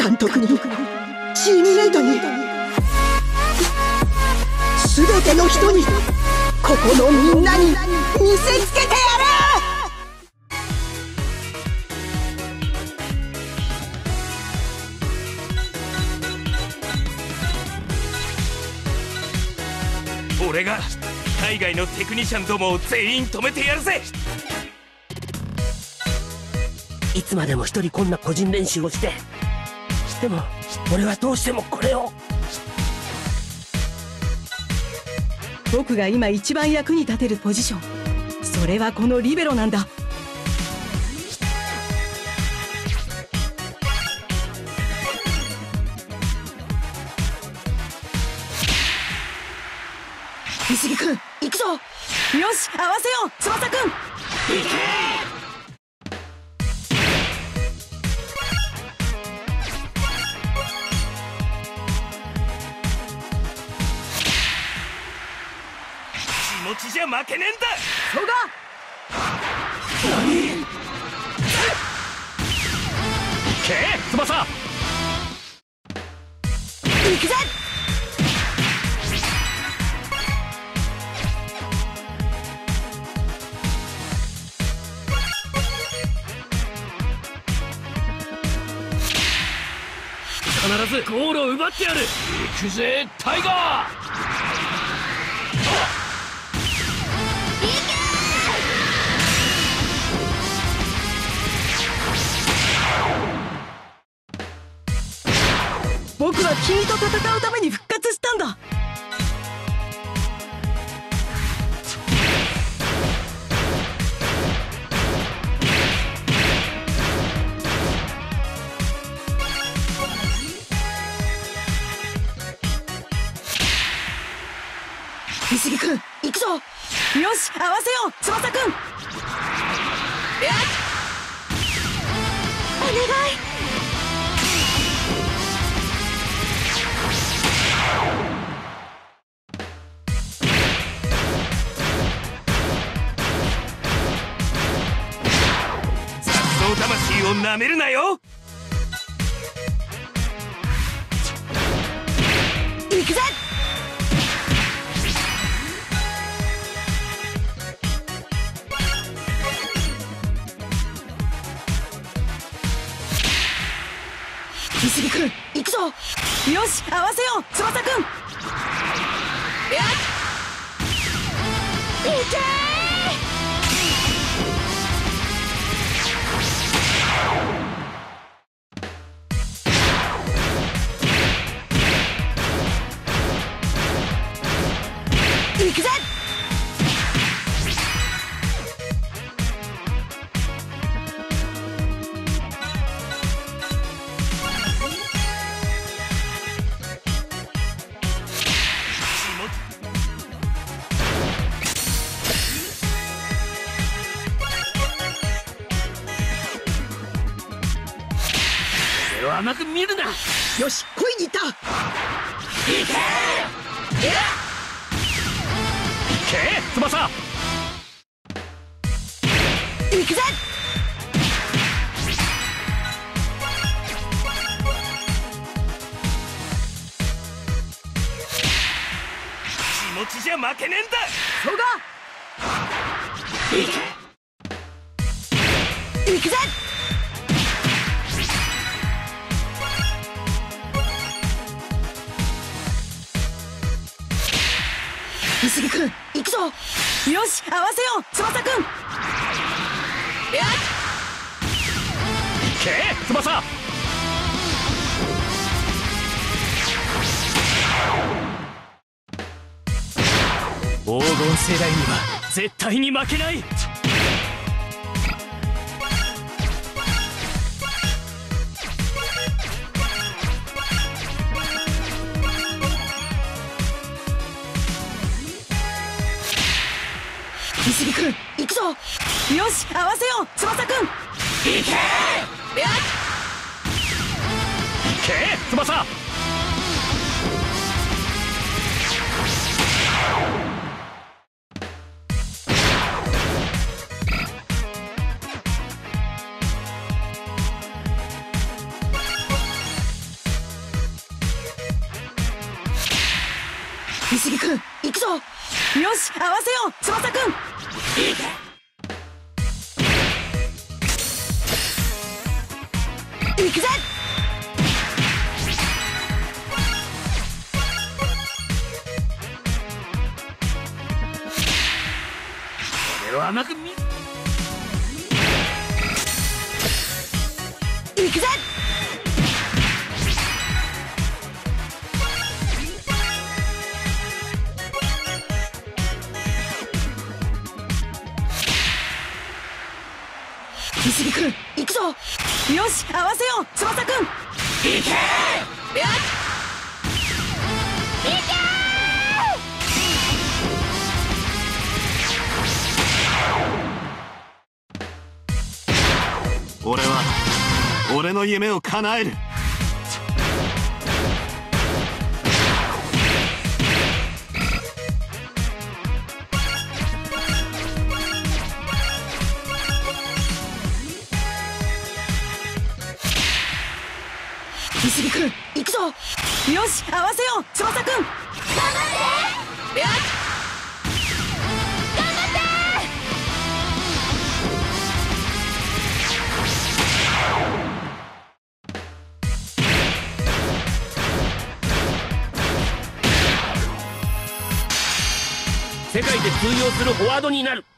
監督に、チームメイトに、全ての人に、ここのみんなに見せつけてやる。 俺が海外のテクニシャンどもを全員止めてやるぜ。 いつまでも一人こんな個人練習をしても俺はどうしてもこれを。 僕が今一番役に立てるポジション、それはこのリベロなんだ。美杉君、行くぞ。よし、合わせよう、翼君。行け。 気持ちじゃ負けねえんだ。 そうか。 けえ、翼。 行くぜ。 必ずゴールを奪ってやる。行くぜ、タイガー。僕は君と戦うために復活したんだ。美杉君、行くぞ。よし、合わせよう、翼君。お願い。 雑草魂をなめるなよ。 行くぜ。美杉君、行くぞ。よし、合わせよう、翼君。いけー。行くぜ。 甘く見るな。 よし、恋に行った。行けー。 けえ、翼。 行くぜ。 気持ちじゃ負けねえんだ。 そうか。行くぜ。美杉君、行くぞ。よし、合わせよう、翼君。 けえ、翼。黄金世代には絶対に負けない。 美杉君、行くぞ。よし、合わせよう、翼君。行けー。 けえ、翼。 石木君行くぞ。よし合わせよう翼君。行くぜ。 これを甘く見行くぜ。石木君行くぞ。よし合わせよう翼君。 いけー。 俺は俺の夢を叶える。 石木君行くぞ。よし合わせよう翼君。頑張って。よし頑張って。 世界で通用するフォワードになる。